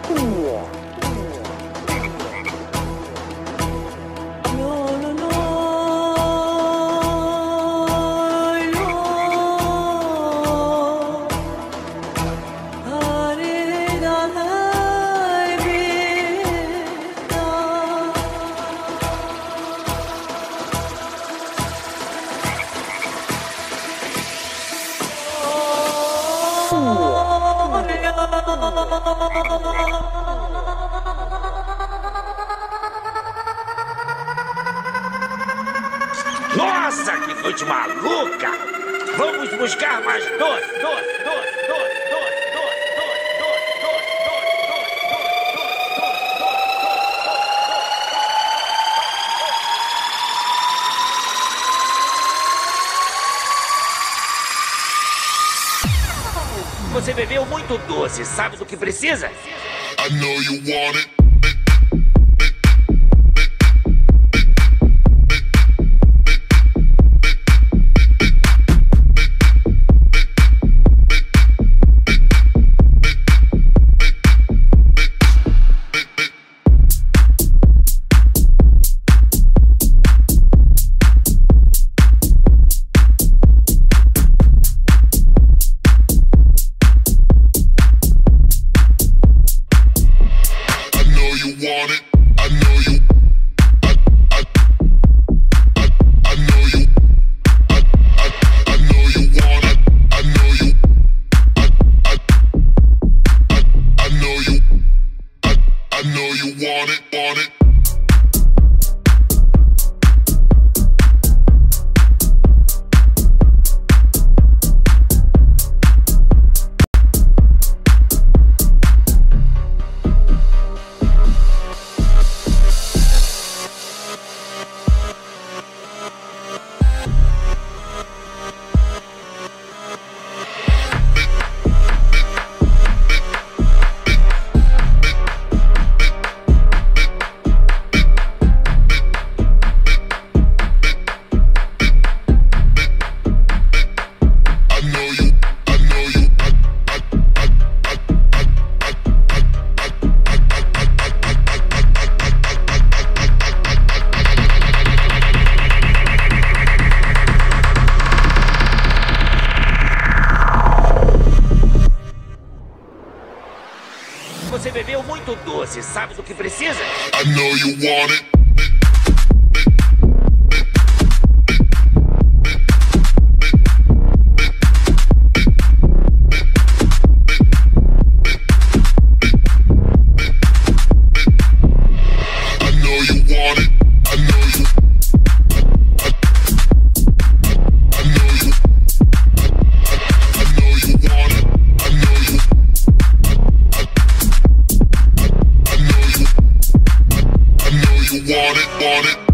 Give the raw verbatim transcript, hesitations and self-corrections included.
Nossa, que noite maluca! Vamos buscar mais doce, doce, doce, doce, doce, doce, doce, doce, doce. Você bebeu muito doce, sabe do que precisa? I know you want it. Want it. I know you. I I I I know you. I I I know you want it. I know you. I I I I know you. I I know you want it. Want it. Você bebeu muito doce, sabe do que precisa? I know you want it. I know you want it. I know you. I, I know you. I, I know you want it. I know you. I know you want it, want it.